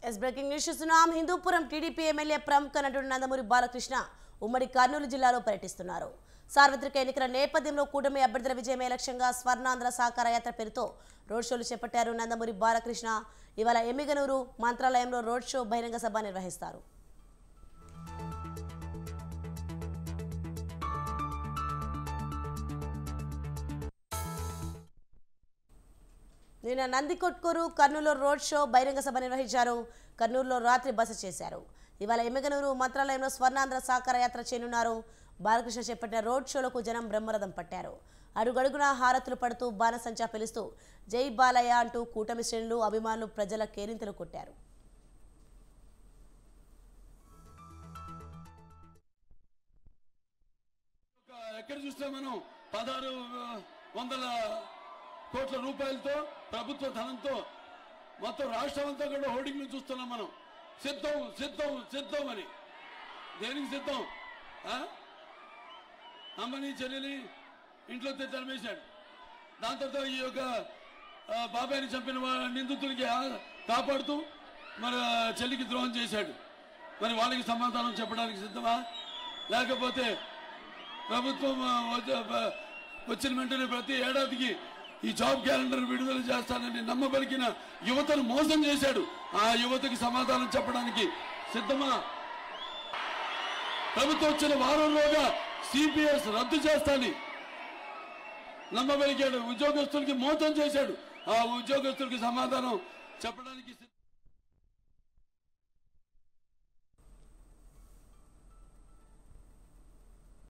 Breaking news చూస్తున్నాం. Hindupuram TDP MLA ప్రముఖ నటుడు నందమూరి బాలకృష్ణ ఉమ్మడి కర్నూలు జిల్లాలో పర్యటిస్తున్నారు. సార్వత్రిక ఎన్నికల నేపథ్యంలో కూటమి అభ్యర్థుల విజయమే లక్ష్యంగా స్వర్ణాంధ్ర సాకార యాత్ర పేరుతో రోడ్ షోలు చేపట్టారు నందమూరి బాలకృష్ణ. ఇవాళ ఎమ్మిగనూరు మంత్రాలయంలో రోడ్ షో బహిరంగ సభ నిర్వహిస్తారు. నిన్న నందికొట్కూరు కర్నూలులో రోడ్ షో బహిరంగ సభ నిర్వహించారు. కర్నూలులో రాత్రి బస చేశారు. ఇవాళ ఎమ్మిగనూరు మంత్రాలయంలో స్వర్ణాంధ్ర సాకార యాత్ర చేయనున్నారు. బాలకృష్ణ చేపట్టిన రోడ్ షోలకు జనం బ్రహ్మరథం పట్టారు. అడుగడుగునా హారతులు పడుతూ బాణసంచా పిలుస్తూ జై బాలయ్య అంటూ కూటమి శ్రేణులు అభిమానులు ప్రజల కేరింతలు కొట్టారు. ఎక్కడ చూస్తే మనం 1600 కోట్ల రూపాయలతో ప్రభుత్వ ధనంతో మొత్తం రాష్ట్రం అంతా కూడా హోర్డింగ్లు చూస్తున్నాం మనం. సిద్ధం సిద్ధం సిద్ధం అని. దేనికి సిద్ధం? అమ్మని చెల్లెని ఇంట్లో తరిమేశాడు. దాని తర్వాత ఈ యొక్క బాబాయిని చంపిన నిందితులకి కాపాడుతూ మన చెల్లికి ద్రోహం చేశాడు. మరి వాళ్ళకి సమాధానం చెప్పడానికి సిద్ధమా? లేకపోతే ప్రభుత్వం వచ్చిన వెంటనే ప్రతి ఏడాదికి ఈ జాబ్ క్యాలెండర్ విడుదల చేస్తానని నమ్మబలికిన యువతను మోసం చేశాడు. ఆ యువతకి సమాధానం చెప్పడానికి సిద్ధమా? ప్రభుత్వం వచ్చిన వారంలోగా సిపిఎస్ రద్దు చేస్తానని నమ్మబలికాడు. ఉద్యోగస్తులకి మోసం చేశాడు. ఆ ఉద్యోగస్తులకి సమాధానం చెప్పడానికి